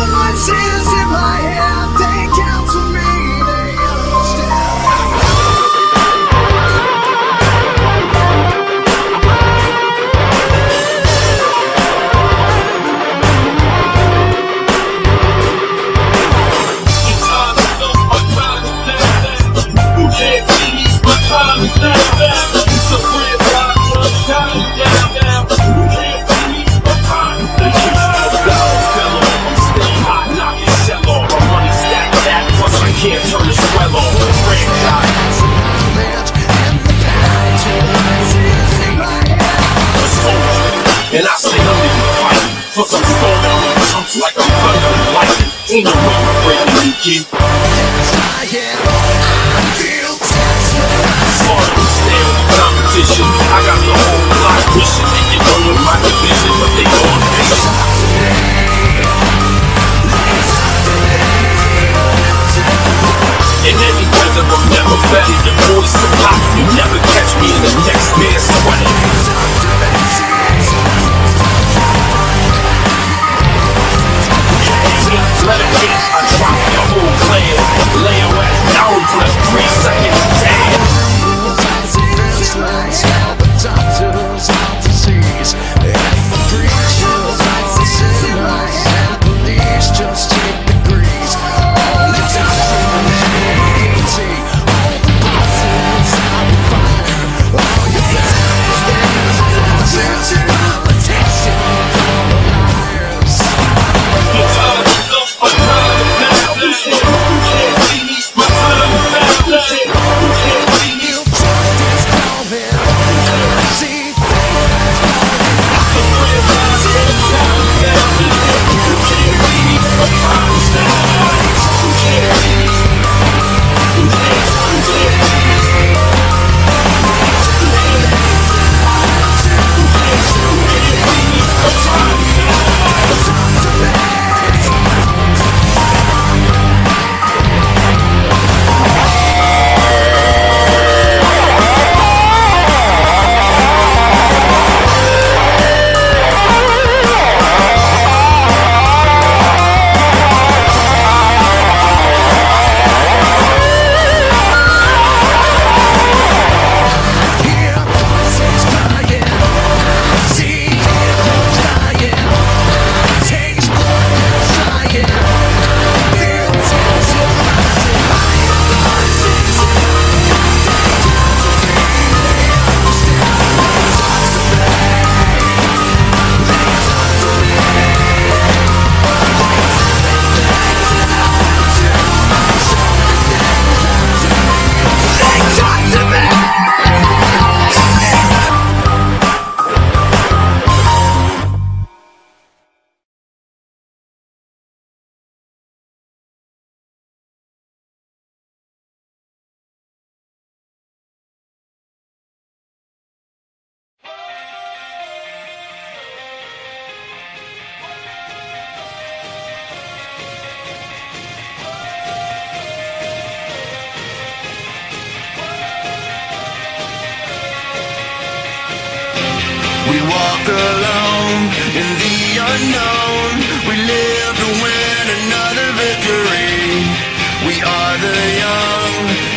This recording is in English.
voices in my head, they counsel me, they understand. You can't see me, my time is down. It's a red rock, time is down. You can't see me, my time is down. I'm still hot, knocking shell off. My money stacked that, plus I can't turn the swell off. Franchise. And I stay under you fighting. Plus I'm storming on the chumps like I'm thunder and lightning. Ain't no way you're breaking me, kid. Smarter than stale competition. I got the whole block wishing they could go in my division, but they go on base. In any weather, I'm never better. The boys so hot, you never catch me in the next man's sweater. Let it hit, I drop your whole clan. Lay your ass down for 3 seconds, damn. The doctors of disease and the preachers of the sinners and police just take degrees. All the doctors are guilty, all the bosses are fire, all your bad politicians, all the liars. You can't see me, my time is down. You can't see me. We walk alone in the unknown. We live to win another victory. We are the young.